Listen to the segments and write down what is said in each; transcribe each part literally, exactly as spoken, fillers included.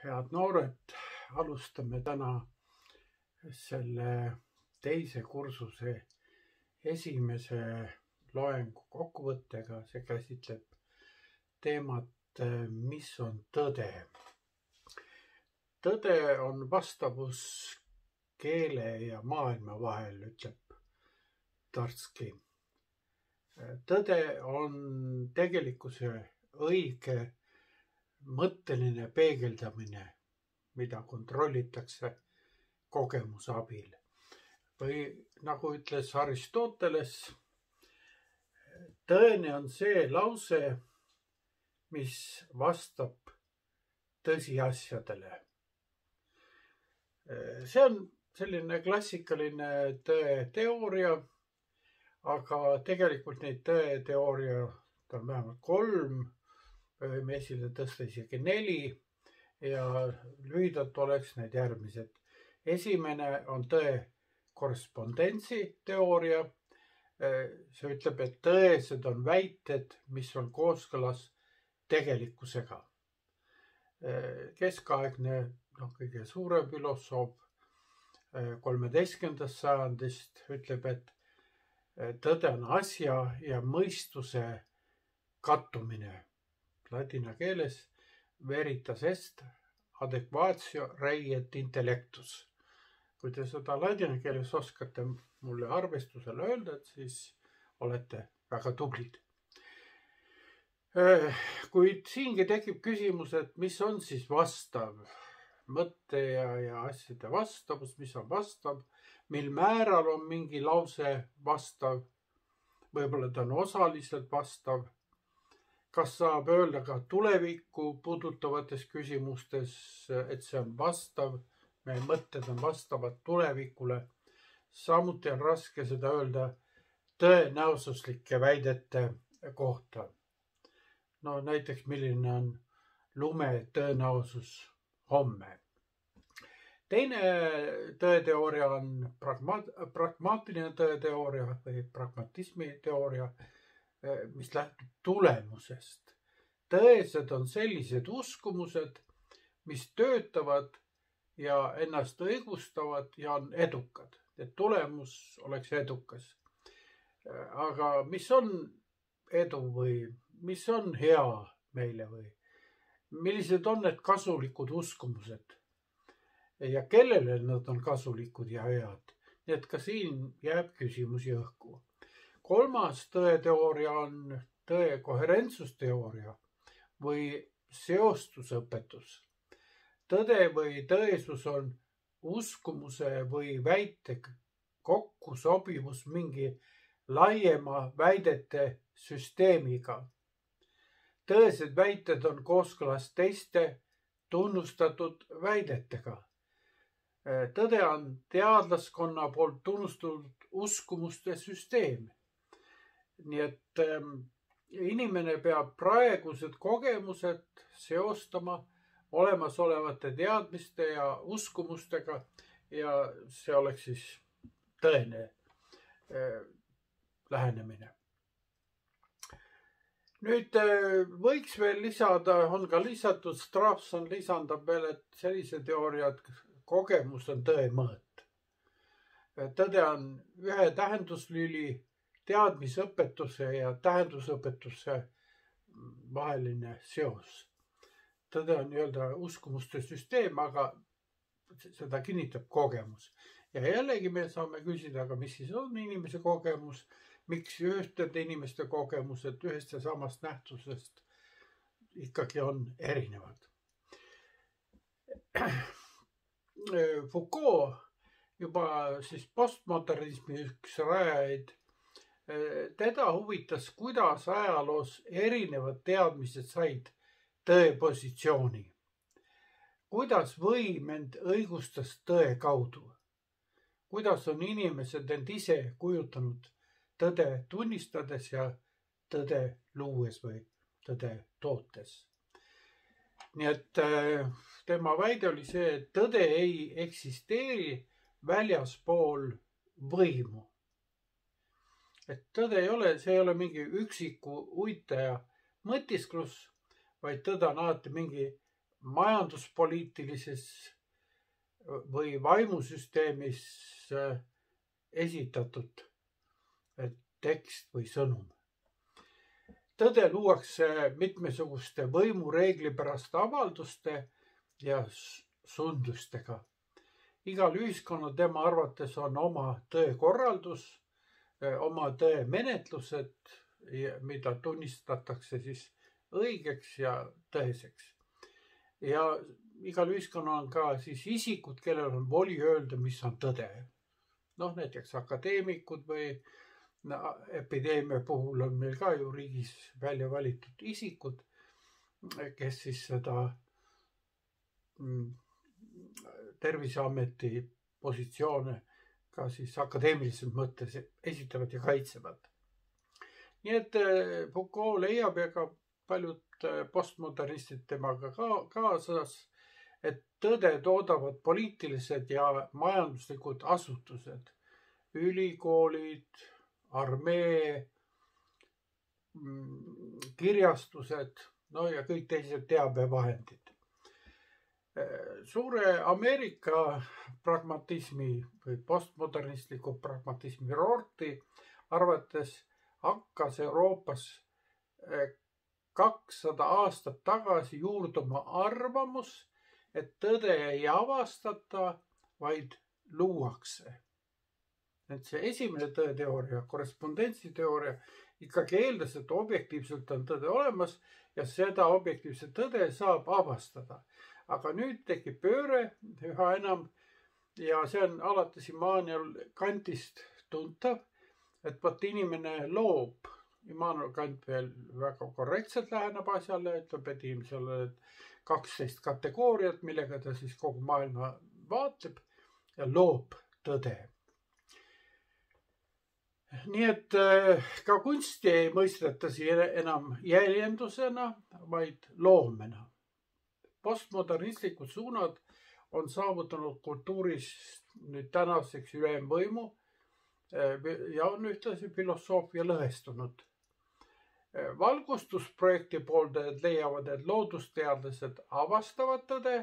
Head noored, alustame täna selle teise kursuse esimese loengu kokkuvõttega. See käsitleb teemat, mis on tõde. Tõde on vastavus keele ja maailma vahel, ütleb Tarski. Tõde on tegelikkuse õige mõtteline peegeldamine, mida kontrollitakse kogemuse abil. Või nagu ütles Aristoteles, tõene on see lause, mis vastab tõsiasjadele. See on selline klassikaline tõeteooria, aga tegelikult neid tõeteooria on vähemalt kolm, võime esile tõsta isegi neli ja lühidalt oleks need järgmised. Esimene on tõe korrespondentsi teooria. See ütleb, et tõesed on väited, mis on kooskõlas tegelikkusega. Keskaegne no, kõige suurem filosoof kolmeteistkümnendast sajandist ütleb, et tõde on asja ja mõistuse kattumine. Ladina keeles veritas est adequatio rei et intellectus. Kui te seda ladina keeles oskate mulle arvestusele öelda, siis olete väga tublid. Kuid siingi tekib küsimus, et mis on siis vastav mõtte ja, ja asjade vastavus, mis on vastav, mil määral on mingi lause vastav, võib-olla ta on osaliselt vastav. Kas saab öelda ka tulevikku puudutavates küsimustes, et see on vastav, meie mõtted on vastavad tulevikule. Samuti on raske seda öelda tõenäosuslike väidete kohta. No näiteks, milline on lume tõenäosus homme. Teine tõeteooria on pragma- pragmaatiline tõeteooria või pragmatismi teooria, mis lähtub tulemusest. Tõesed on sellised uskumused, mis töötavad ja ennast õigustavad ja on edukad. Et tulemus oleks edukas. Aga mis on edu või mis on hea meile või millised on need kasulikud uskumused ja kellele nad on kasulikud ja head. Nii et ka siin jääb küsimusi õhku. Kolmas tõeteooria on tõe koherentsusteooria või seostusõpetus. Tõde või tõesus on uskumuse või väite kokkusobivus mingi laiema väidete süsteemiga. Tõesed väited on kooskõlas teiste tunnustatud väidetega. Tõde on teadlaskonna poolt tunnustatud uskumuste süsteem. Nii et ähm, inimene peab praegused kogemused seostama olemasolevate teadmiste ja uskumustega ja see oleks siis tõene äh, lähenemine. Nüüd äh, võiks veel lisada, on ka lisatud, Strawson lisandab veel, et sellise teooria, et kogemus on tõe mõõt. Tõde on ühe tähenduslüli teadmisõpetuse ja tähendusõpetuse vaheline seos. Tõde on nii-öelda uskumuste süsteem, aga seda kinnitab kogemus. Ja jällegi me saame küsida, aga mis siis on inimese kogemus, miks ühtede inimeste kogemused ühest ja samast nähtusest ikkagi on erinevad. Foucault, juba siis postmodernismi üks rajajaid, teda huvitas, kuidas ajaloos erinevad teadmised said tõepositsiooni. Kuidas võim end õigustas tõe kaudu? Kuidas on inimesed end ise kujutanud tõde tunnistades ja tõde luues või tõde tootes? Nii et tema väide oli see, et tõde ei eksisteeri väljaspool võimu. Et tõde ei ole, see ei ole mingi üksiku uitaja mõtisklus, vaid tõde on alati mingi majanduspoliitilises või vaimusüsteemis esitatud tekst või sõnum. Tõde luuakse mitmesuguste võimureeglipäraste avalduste ja sundustega. Igal ühiskonnal tema arvates on oma tõekorraldus, oma tõemenetlused, mida tunnistatakse siis õigeks ja tõeseks. Ja igal ühiskonnal on ka siis isikud, kellel on voli öelda, mis on tõde. Noh, näiteks akadeemikud või epideemia puhul on meil ka ju riigis välja valitud isikud, kes siis seda Terviseameti positsioone ka siis akadeemilises mõttes esitavad ja kaitsevad. Nii et Foucault leiab ja ka paljud postmodernistid temaga kaasas, et tõde toodavad poliitilised ja majanduslikud asutused, ülikoolid, armee, kirjastused, no ja kõik teised teabevahendid. Suure Ameerika pragmatismi või postmodernistliku pragmatismi Rorty arvates hakkas Euroopas kakssada aastat tagasi juurduma arvamus, et tõde ei avastata, vaid luuakse. Et see esimene tõeteooria, korrespondentsiteooria, ikkagi eeldas, et objektiivselt on tõde olemas ja seda objektiivset tõde saab avastada. Aga nüüd tekib pööre üha enam ja see on alates Immanuel Kantist tuntav, et võt inimene loob, Immanuel Kant veel väga korrektselt läheneb asjale, ütleb, et inimesel on kaksteist kategooriat, millega ta siis kogu maailma vaatleb ja loob tõde. Nii et ka kunsti ei mõisteta siin enam jäljendusena, vaid loomena. Postmodernistlikud suunad on saavutanud kultuuris nüüd tänaseks ülemvõimu ja on ühtlasi filosoofia lõhestunud. Valgustusprojekti pooldajad leiavad, et loodusteadlased avastavad tõde.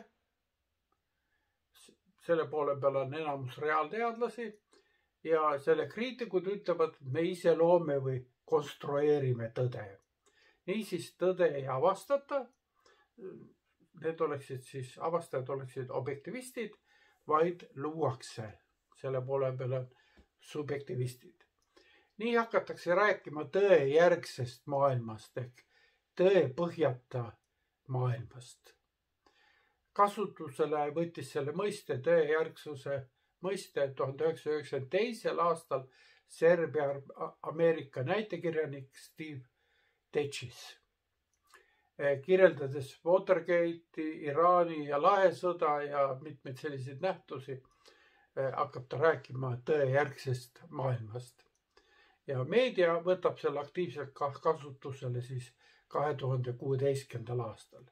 Selle poole peal on enamus reaalteadlasi ja selle kriitikud ütlevad, et me ise loome või konstrueerime tõde. Niisiis tõde ei avastata. Need oleksid siis, avastajad oleksid objektivistid, vaid luuakse. Selle poole peal on subjektivistid. Nii hakatakse rääkima tõe järgsest maailmast ehk tõe põhjata maailmast. Kasutusele võttis selle mõiste tõe järgsuse mõiste tuhande üheksasaja üheksakümne teisel aastal Serbia-Ameerika näitekirjanik Steve Tetšis. Kirjeldades Watergate'i, Iraani ja lahesõda ja mitmeid selliseid nähtusi, hakkab ta rääkima tõe järgsest maailmast. Ja meedia võtab selle aktiivselt kasutusele siis kahe tuhande kuueteistkümnendal aastal.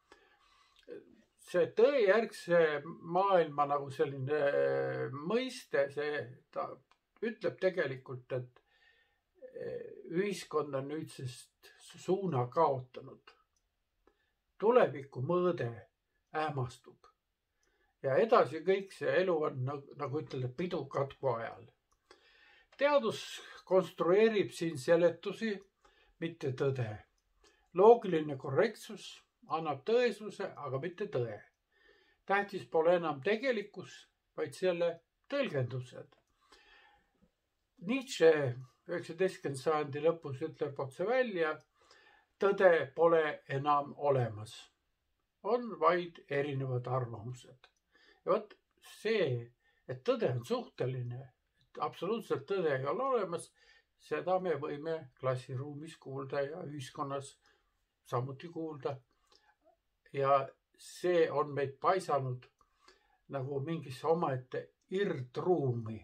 See tõe järgse maailma nagu selline mõiste, see ta ütleb tegelikult, et ühiskond on nüüdsest suuna kaotanud. Tuleviku mõõde ähmastub ja edasi kõik see elu on, nagu ütelda, pidu katku ajal. Teadus konstrueerib siin seletusi, mitte tõde. Loogiline korrektsus annab tõesuse, aga mitte tõe. Tähtis pole enam tegelikkus, vaid selle tõlgendused. Nietzsche üheksateistkümnenda sajandi lõpus ütleb otse välja, tõde pole enam olemas. On vaid erinevad arvamused. Ja võt see, et tõde on suhteline, et absoluutselt tõde ei ole olemas, seda me võime klassiruumis kuulda ja ühiskonnas samuti kuulda. Ja see on meid paisanud nagu mingisse omaette irdruumi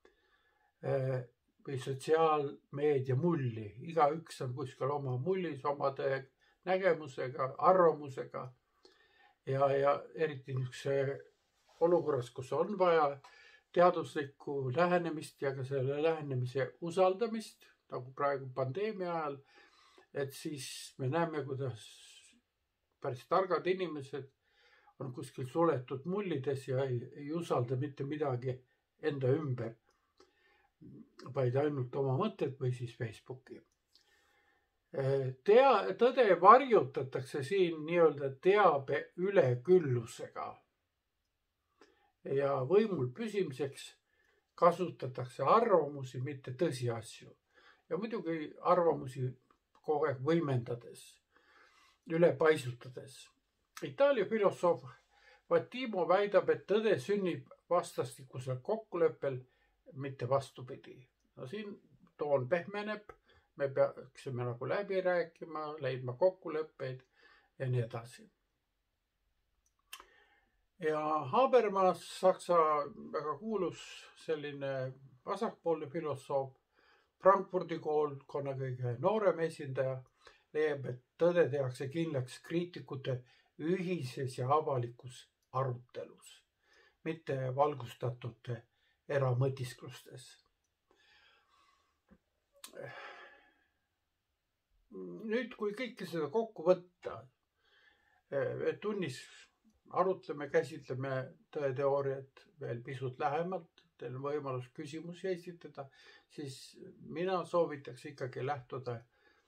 või sotsiaalmeedia mulli. Igaüks on kuskil oma mullis, oma nägemusega, arvamusega ja, ja eriti niisuguse olukorras, kus on vaja teaduslikku lähenemist ja ka selle lähenemise usaldamist, nagu praegu pandeemia ajal, et siis me näeme, kuidas päris targad inimesed on kuskil suletud mullides ja ei, ei usalda mitte midagi enda ümber, vaid ainult oma mõtted või siis Facebooki. Tea, tõde varjutatakse siin nii-öelda teabe üleküllusega ja võimul püsimiseks kasutatakse arvamusi, mitte tõsiasju. Ja muidugi arvamusi kogu aeg võimendades, üle paisutades. Itaalia filosoof Vatimo väidab, et tõde sünnib vastastikusel kokkuleppel, mitte vastupidi. No siin toon pehmeneb, me peaksime nagu läbi rääkima, leidma kokkuleppeid ja nii edasi. Ja Habermas, Saksa väga kuulus selline vasakpoolne filosoof, Frankfurdi koolkonna kõige noorem esindaja, leiab, et tõde tehakse kindlaks kriitikute ühises ja avalikus arutelus, mitte valgustatute eramõtisklustes. Nüüd, kui kõike seda kokku võtta, tunnis arutleme, käsitleme tõeteooriat veel pisut lähemalt, teil on võimalus küsimusi esitada, siis mina soovitaks ikkagi lähtuda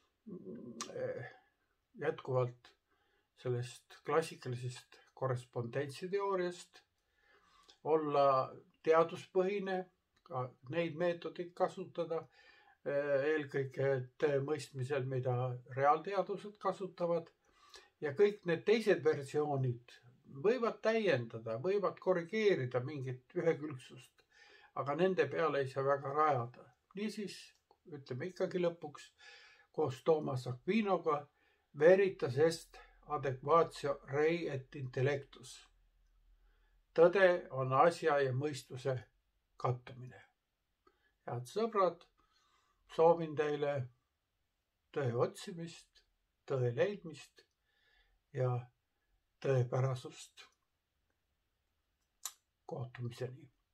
jätkuvalt sellest klassikalisest korrespondentsiteooriast, olla teaduspõhine, ka neid meetodeid kasutada, eelkõige tõe mõistmisel, mida reaalteadused kasutavad, ja kõik need teised versioonid võivad täiendada, võivad korrigeerida mingit ühekülgsust, aga nende peale ei saa väga rajada. Niisiis, ütleme ikkagi lõpuks, koos Toomas Aquinoga, veritas est adequatio rei et intellectus. Tõde on asja ja mõistuse kattumine. Head sõbrad, soovin teile tõe otsimist, tõe leidmist ja tõepärasust. Kohtumiseni.